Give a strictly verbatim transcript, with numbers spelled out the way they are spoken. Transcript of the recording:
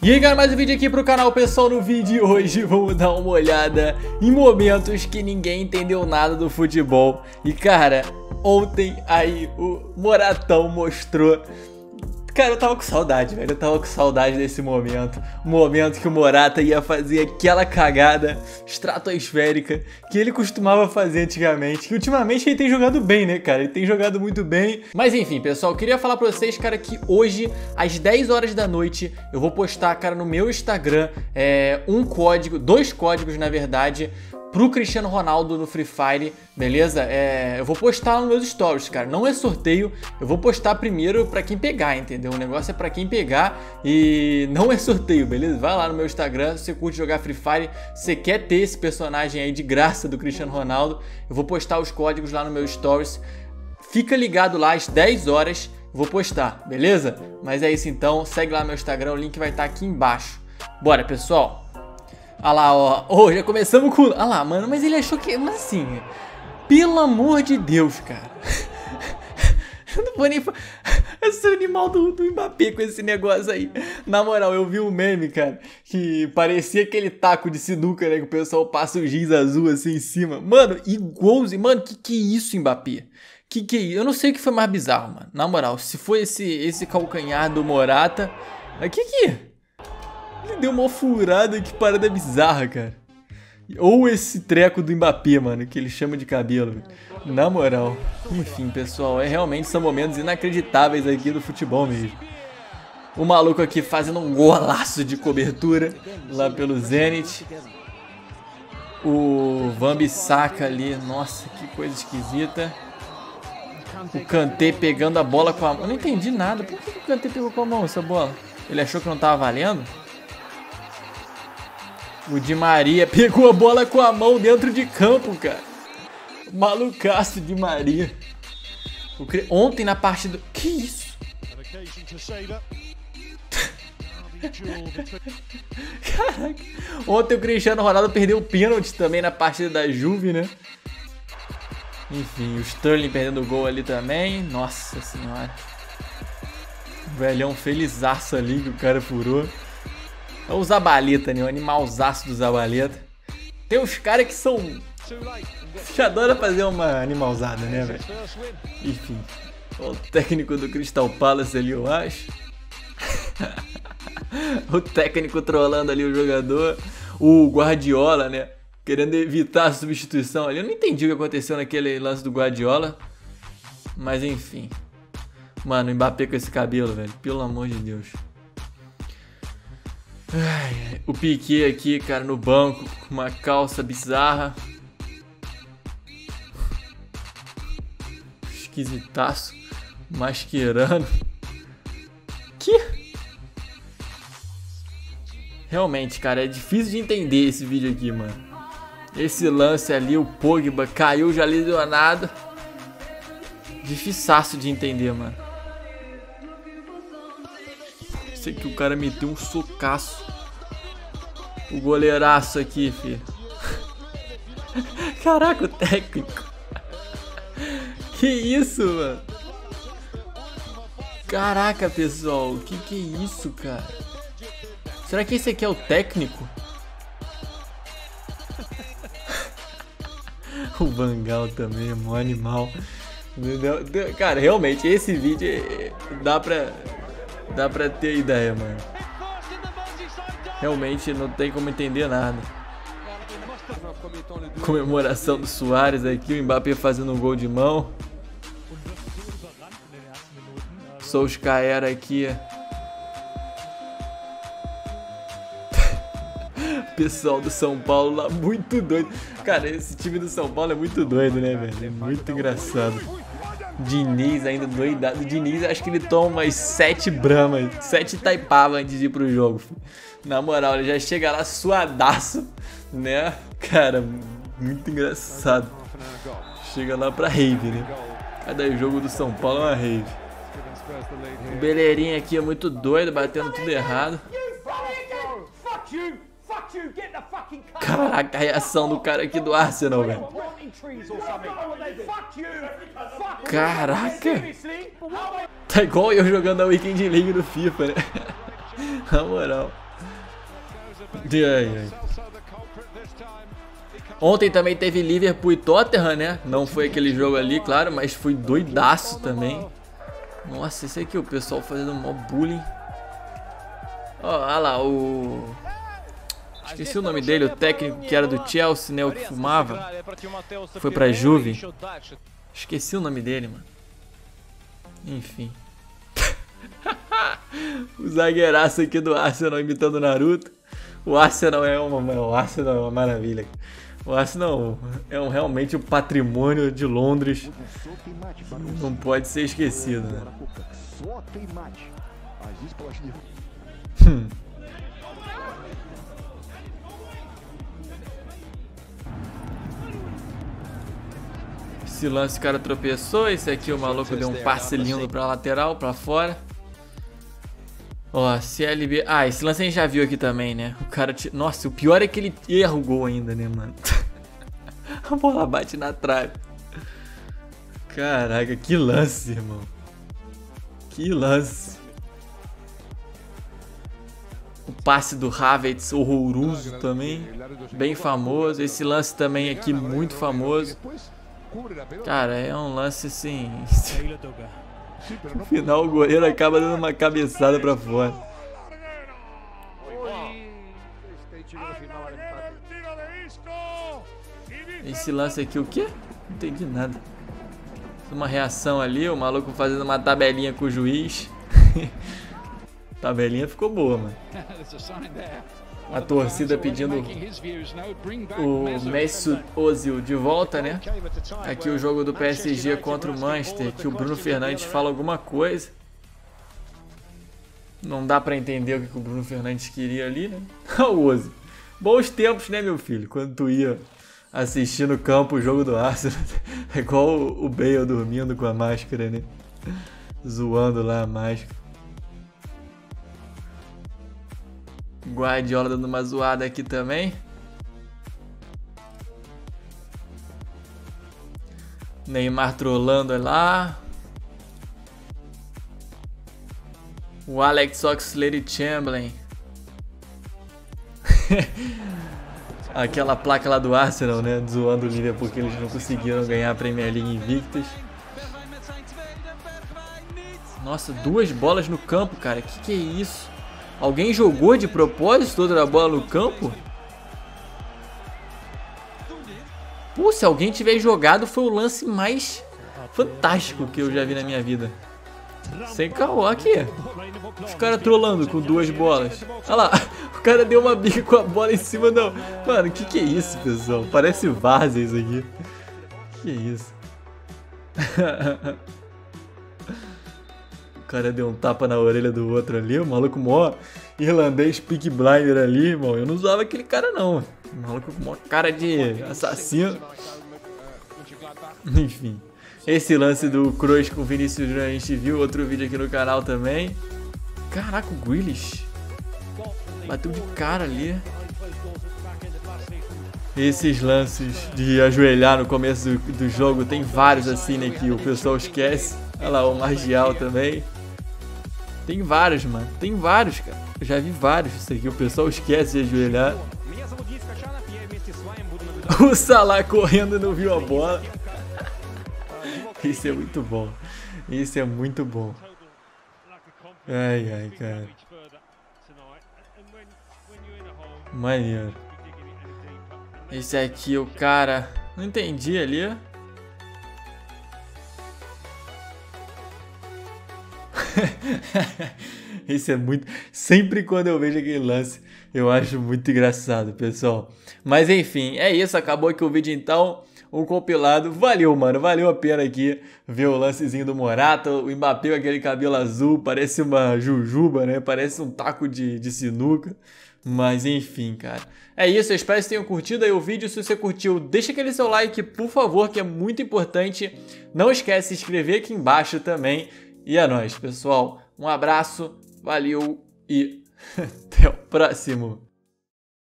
E aí galera, mais um vídeo aqui pro canal, pessoal. No vídeo de hoje vamos dar uma olhada em momentos que ninguém entendeu nada do futebol. E cara, ontem aí o Moratão mostrou. Cara, eu tava com saudade, velho, eu tava com saudade desse momento. O momento que o Morata ia fazer aquela cagada estratosférica que ele costumava fazer antigamente. Que ultimamente ele tem jogado bem, né, cara? Ele tem jogado muito bem. Mas enfim, pessoal, eu queria falar pra vocês, cara, que hoje, às dez horas da noite, eu vou postar, cara, no meu Instagram, é, um código, dois códigos, na verdade, pro Cristiano Ronaldo no Free Fire, beleza? É, eu vou postar nos meus stories, cara. Não é sorteio, eu vou postar primeiro pra quem pegar, entendeu? O negócio é pra quem pegar e não é sorteio, beleza? Vai lá no meu Instagram, se você curte jogar Free Fire, você quer ter esse personagem aí de graça do Cristiano Ronaldo, eu vou postar os códigos lá no meu stories. Fica ligado lá às dez horas, vou postar, beleza? Mas é isso então, segue lá no meu Instagram, o link vai estar aqui embaixo. Bora, pessoal! Olha lá, ó. Oh, já começamos com... Olha lá, mano. Mas ele achou que... Mas assim... Pelo amor de Deus, cara. Eu não vou nem... Esse animal do, do Mbappé com esse negócio aí. Na moral, eu vi um meme, cara, que parecia aquele taco de sinuca, né? Que o pessoal passa o giz azul assim em cima. Mano, igualzinho. Mano, que que é isso, Mbappé? Que que é isso? Eu não sei o que foi mais bizarro, mano. Na moral, se foi esse, esse calcanhar do Morata... O que que é? Ele deu uma furada, que parada bizarra, cara. Ou esse treco do Mbappé, mano, que ele chama de cabelo. Na moral. Enfim, pessoal, é realmente são momentos inacreditáveis aqui do futebol mesmo. O maluco aqui fazendo um golaço de cobertura lá pelo Zenit. O Wan-Bissaka ali, nossa, que coisa esquisita. O Kanté pegando a bola com a mão. Eu não entendi nada. Por que o Kanté pegou com a mão essa bola? Ele achou que não tava valendo? O Di Maria pegou a bola com a mão dentro de campo, cara. Malucaço Di Maria. O cre... Ontem na partida... Que isso? Caraca. Ontem o Cristiano Ronaldo perdeu o pênalti também na partida da Juve, né? Enfim, o Sterling perdendo o gol ali também. Nossa senhora. O velhão felizaço ali que o cara furou. É o Zabaleta, né? O animalzaço do Zabaleta. Tem uns caras que são... que adoram fazer uma animalzada, né, velho? Enfim. O técnico do Crystal Palace ali, eu acho. O técnico trolando ali o jogador. O Guardiola, né? Querendo evitar a substituição ali. Eu não entendi o que aconteceu naquele lance do Guardiola. Mas enfim. Mano, o Mbappé com esse cabelo, velho. Pelo amor de Deus. Ai, o Piqué aqui, cara, no banco, com uma calça bizarra. Esquisitaço. Mascherano. Que? Realmente, cara, é difícil de entender esse vídeo aqui, mano. Esse lance ali, o Pogba caiu já lesionado. Difiçaço de entender, mano. Sei que o cara meteu um socaço. O goleiraço aqui, filho. Caraca, o técnico. Que isso, mano? Caraca, pessoal. Que que é isso, cara? Será que esse aqui é o técnico? O Van Gaal também é mó animal. Cara, realmente, esse vídeo dá pra... Dá pra ter ideia, mano. Realmente não tem como entender nada. Comemoração do Suárez aqui, o Mbappé fazendo um gol de mão. Solskjaer aqui. Pessoal do São Paulo lá, muito doido. Cara, esse time do São Paulo é muito doido, né, velho? É muito engraçado. Diniz ainda doidado. Diniz, acho que ele toma umas sete bramas, sete taipava antes de ir pro jogo. Na moral, ele já chega lá suadaço, né? Cara, muito engraçado. Chega lá pra rave, né? Cada jogo do São Paulo é uma rave. O Beleirinho aqui é muito doido, batendo tudo errado. Caraca, a reação do cara aqui do Arsenal, velho. Caraca. Tá igual eu jogando a Weekend League no FIFA, né? Na moral. Ai, ai. Ontem também teve Liverpool e Tottenham, né? Não foi aquele jogo ali, claro, mas foi doidaço também. Nossa, esse aqui, o pessoal fazendo um mó bullying. Ó, olha lá, o... Esqueci o nome dele, o técnico que era do Chelsea, né? O que fumava. Foi pra Juve. Esqueci o nome dele, mano. Enfim. O zagueiraço aqui do Arsenal imitando o Naruto. O Arsenal é uma, o Arsenal é uma maravilha. O Arsenal é um, realmente o um patrimônio de Londres. Não pode ser esquecido, né? Hum. Esse lance o cara tropeçou. Esse aqui o maluco deu um passe lindo pra lateral, pra fora. Ó, C L B... Ah, esse lance a gente já viu aqui também, né? O cara... T... Nossa, o pior é que ele erra o gol ainda, né, mano? A bola bate na trave. Caraca, que lance, irmão. Que lance. O passe do Havertz, horroroso também. Bem famoso. Esse lance também aqui, muito famoso. Cara, é um lance assim... No final o goleiro acaba dando uma cabeçada pra fora. Esse lance aqui o quê? Não entendi nada. Uma reação ali, o maluco fazendo uma tabelinha com o juiz. Tabelinha ficou boa, mano. A torcida pedindo o Mesut Ozil de volta, né? Aqui o jogo do P S G contra o Manchester, que o Bruno Fernandes fala alguma coisa. Não dá pra entender o que o Bruno Fernandes queria ali, né? O Ozil. Bons tempos, né, meu filho? Quando tu ia assistir no campo o jogo do Arsenal. É igual o Bale dormindo com a máscara, né? Zoando lá a máscara. Guardiola dando uma zoada aqui também. Neymar trolando lá. O Alex Oxlade-Chamberlain. Aquela placa lá do Arsenal, né? Zoando o Liverpool porque eles não conseguiram ganhar a Premier League invictos. Nossa, duas bolas no campo, cara. Que que é isso? Alguém jogou de propósito outra bola no campo? Pô, se alguém tiver jogado, foi o lance mais fantástico que eu já vi na minha vida. Sem caô, aqui. Os caras trolando com duas bolas. Olha lá, o cara deu uma bica com a bola em cima, não. Mano, que que é isso, pessoal? Parece várzea isso aqui. Que é isso? O cara deu um tapa na orelha do outro ali, o maluco mó irlandês Peaky Blinder ali, irmão. Eu não usava aquele cara não. O maluco com mó cara de assassino. Enfim. Esse lance do Kroos com o Vinícius Júnior a gente viu, outro vídeo aqui no canal também. Caraca, o Grealish bateu de cara ali. Esses lances de ajoelhar no começo do, do jogo, tem vários assim, né, que o pessoal esquece. Olha lá, o Martial também. Tem vários, mano. Tem vários, cara. Eu já vi vários isso aqui. O pessoal esquece de ajoelhar. O Salah correndo e não viu a bola. Isso é muito bom. Isso é muito bom. Ai, ai, cara. Maneiro. Esse aqui, o cara... Não entendi ali. Isso é muito... Sempre quando eu vejo aquele lance, eu acho muito engraçado, pessoal. Mas enfim, é isso. Acabou aqui o vídeo então. Um compilado. Valeu, mano. Valeu a pena aqui ver o lancezinho do Morata. O Mbappé com aquele cabelo azul. Parece uma jujuba, né? Parece um taco de, de sinuca. Mas enfim, cara. É isso. Eu espero que vocês tenham curtido aí o vídeo. Se você curtiu, deixa aquele seu like, por favor, que é muito importante. Não esquece de se inscrever aqui embaixo também. E é nóis, pessoal. Um abraço. Valeu e até o próximo.